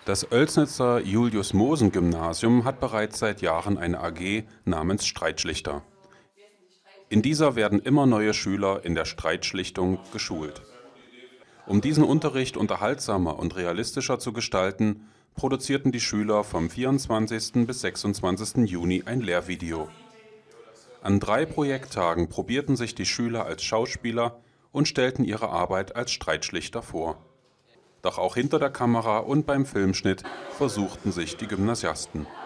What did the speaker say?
Das Oelsnitzer Julius-Mosen-Gymnasium hat bereits seit Jahren eine AG namens Streitschlichter. In dieser werden immer neue Schüler in der Streitschlichtung geschult. Um diesen Unterricht unterhaltsamer und realistischer zu gestalten, produzierten die Schüler vom 24. bis 26. Juni ein Lehrvideo. An 3 Projekttagen probierten sich die Schüler als Schauspieler und stellten ihre Arbeit als Streitschlichter vor. Doch auch hinter der Kamera und beim Filmschnitt versuchten sich die Gymnasiasten.